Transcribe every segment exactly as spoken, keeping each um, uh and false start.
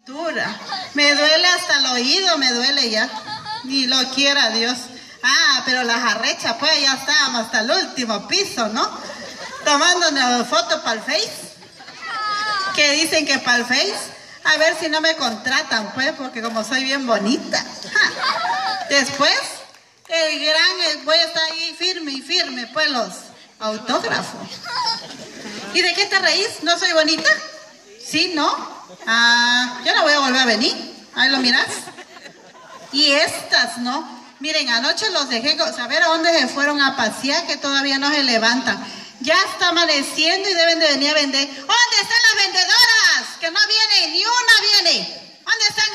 cintura. Me duele hasta el oído, me duele ya. Ni lo quiera Dios. Ah, pero las arrechas, pues ya estábamos hasta el último piso, ¿no? Tomando una foto para el Face. Que dicen que para el Face. A ver si no me contratan, pues, porque como soy bien bonita. Ja. Después, el gran, el, voy a estar ahí firme y firme, pues, los autógrafos. ¿Y de qué te reís? ¿No soy bonita? ¿Sí, no? Ah, yo no voy a volver a venir. Ahí lo mirás. Y estas, ¿no? Miren, anoche los dejé saber a dónde se fueron a pasear, que todavía no se levantan. Ya está amaneciendo y deben de venir a vender. ¿Dónde están las vendedoras? Que no vienen, ni una viene. ¿Dónde están?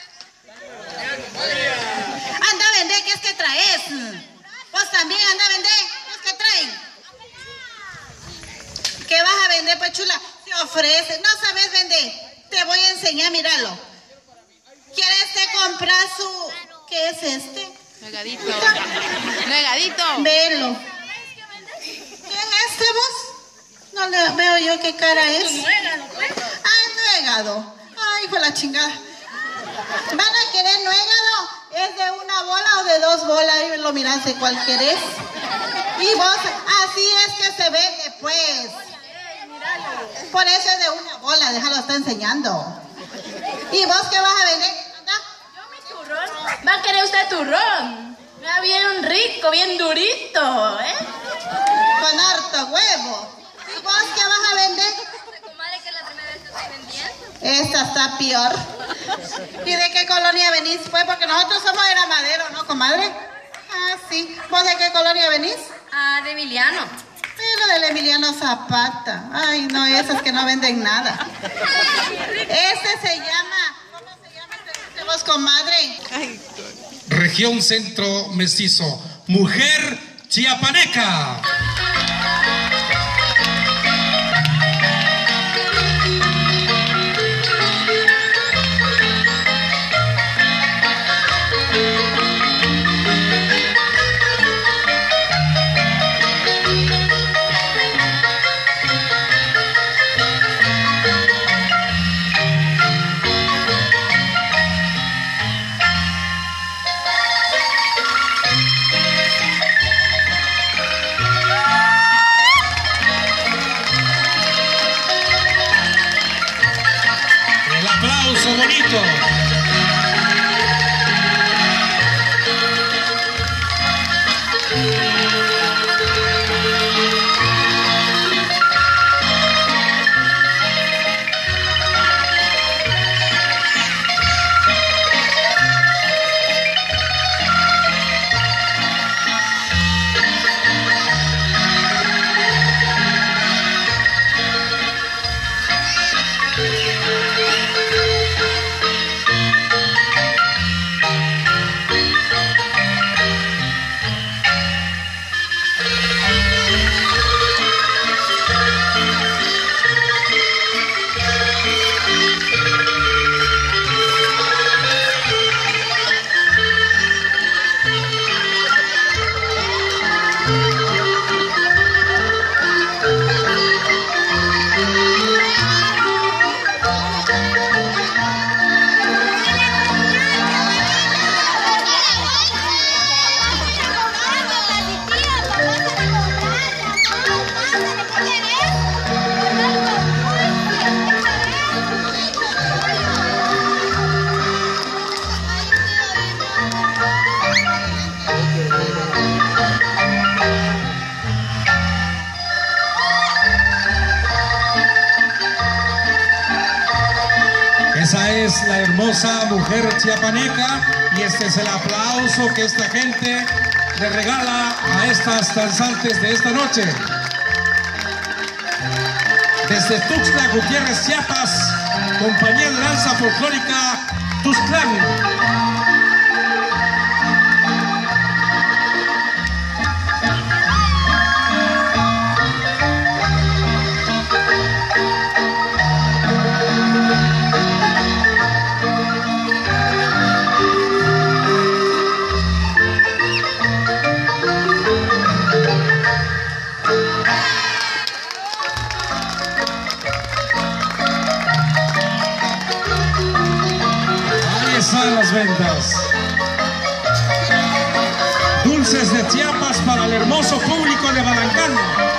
Anda a vender, ¿qué es que traes? Vos también anda a vender, ¿qué es que traen? ¿Qué vas a vender, pues chula? Se ofrece, no sabes vender. Te voy a enseñar, míralo. ¿Quieres te comprar su... ¿Qué es este? Negadito. Negadito. Velo. ¿Qué es este vos? No le veo yo qué cara es. Ah, nuegado. Ay, hijo de la chingada. ¿Van a querer nuegado? ¿Es de una bola o de dos bolas? Y lo mirás de cuál querés. Y vos, así es que se vende, pues. Por eso es de una bola, déjalo, está enseñando. ¿Y vos qué vas a vender? ¿Anda? Yo mi turrón. ¿Va a querer usted turrón? Ya bien rico, bien durito, ¿eh? Con harto huevo. ¿Y vos qué vas a vender? Comadre, que la primera vez estoy vendiendo. Esta está peor. ¿Y de qué colonia venís? Pues porque nosotros somos de la Madero, ¿no, comadre? Ah, sí. ¿Vos de qué colonia venís? Ah, de Emiliano. Pero del Emiliano Zapata. Ay, no, esas que no venden nada. Este se llama... ¿Cómo se llama este vos, comadre? Región Centro Mestizo. Mujer chiapaneca. Bonito. Esa es la hermosa mujer chiapaneca y este es el aplauso que esta gente le regala a estas danzantes de esta noche. Desde Tuxtla Gutiérrez, Chiapas, compañía de danza folclórica Tuxtlán. están las ventas. Dulces de Chiapas para el hermoso público de Balancán.